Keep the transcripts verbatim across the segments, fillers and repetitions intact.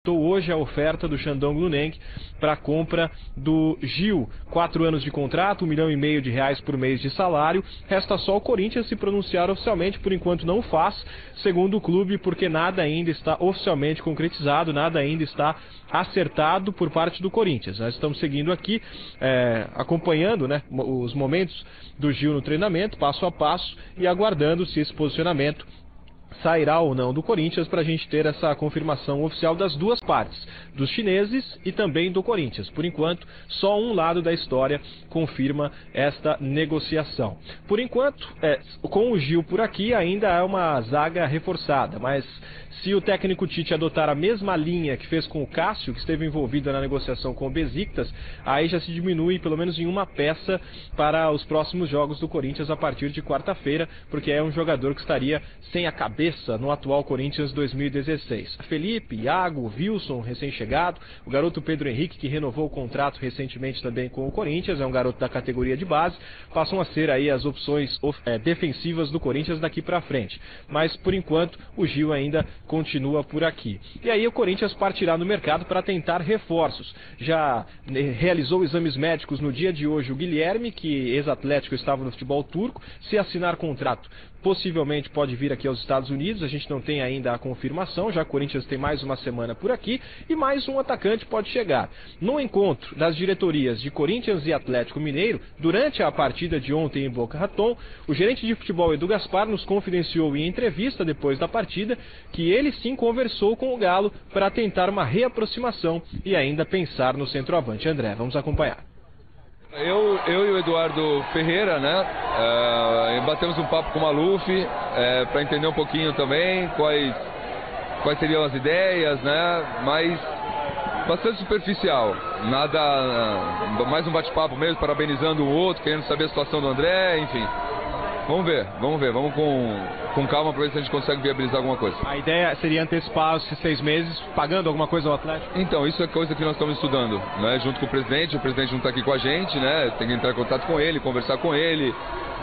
Hoje a oferta do Shandong Luneng para a compra do Gil. Quatro anos de contrato, um milhão e meio de reais por mês de salário. Resta só o Corinthians se pronunciar oficialmente, por enquanto não faz, segundo o clube, porque nada ainda está oficialmente concretizado, nada ainda está acertado por parte do Corinthians. Nós estamos seguindo aqui, é, acompanhando né, os momentos do Gil no treinamento, passo a passo, e aguardando se esse posicionamento sairá ou não do Corinthians, para a gente ter essa confirmação oficial das duas partes, dos chineses e também do Corinthians. Por enquanto, só um lado da história confirma esta negociação. Por enquanto, é, com o Gil por aqui, ainda é uma zaga reforçada, mas se o técnico Tite adotar a mesma linha que fez com o Cássio, que esteve envolvido na negociação com o Besiktas, aí já se diminui pelo menos em uma peça para os próximos jogos do Corinthians a partir de quarta-feira, porque é um jogador que estaria sem a cabeça no atual Corinthians dois mil e dezesseis. Felipe, Iago, Wilson, recém-chegado, o garoto Pedro Henrique, que renovou o contrato recentemente também com o Corinthians, é um garoto da categoria de base, passam a ser aí as opções é, defensivas do Corinthians daqui para frente. Mas, por enquanto, o Gil ainda continua por aqui. E aí o Corinthians partirá no mercado para tentar reforços. Já realizou exames médicos no dia de hoje o Guilherme, que ex-atlético, estava no futebol turco. Se assinar contrato, possivelmente pode vir aqui aos Estados Unidos, a gente não tem ainda a confirmação, já que o Corinthians tem mais uma semana por aqui, e mais um atacante pode chegar. No encontro das diretorias de Corinthians e Atlético Mineiro, durante a partida de ontem em Boca Raton, o gerente de futebol Edu Gaspar nos confidenciou em entrevista depois da partida que ele sim conversou com o Galo para tentar uma reaproximação e ainda pensar no centroavante. André, vamos acompanhar. Eu, eu e o Eduardo Ferreira, né, uh, batemos um papo com o Maluf uh, para entender um pouquinho também quais, quais seriam as ideias, né, mas bastante superficial, nada, uh, mais um bate-papo mesmo, parabenizando o outro, querendo saber a situação do André, enfim. Vamos ver, vamos ver, vamos com, com calma para ver se a gente consegue viabilizar alguma coisa. A ideia seria antecipar esses seis meses, pagando alguma coisa ao Atlético? Então, isso é coisa que nós estamos estudando, né, junto com o presidente. O presidente não está aqui com a gente, né, tem que entrar em contato com ele, conversar com ele,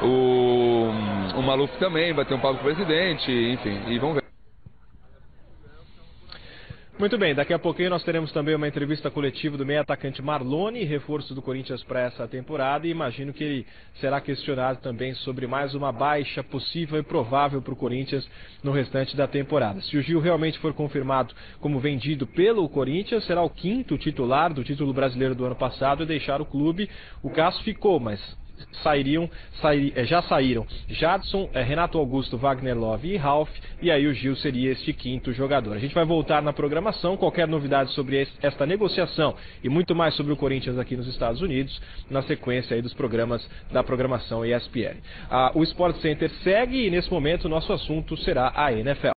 o, o Maluf também, vai ter um papo com o presidente, enfim, e vamos ver. Muito bem, daqui a pouquinho nós teremos também uma entrevista coletiva do meio atacante Marlone, reforço do Corinthians para essa temporada, e imagino que ele será questionado também sobre mais uma baixa possível e provável para o Corinthians no restante da temporada. Se o Gil realmente for confirmado como vendido pelo Corinthians, será o quinto titular do título brasileiro do ano passado e deixar o clube. O Cássio ficou, mas sairiam, sair, já saíram Jadson, Renato Augusto, Wagner Love e Ralf, e aí o Gil seria este quinto jogador. A gente vai voltar na programação, qualquer novidade sobre esta negociação e muito mais sobre o Corinthians aqui nos Estados Unidos, na sequência aí dos programas da programação E S P N. Ah, o Sport Center segue e nesse momento o nosso assunto será a N F L.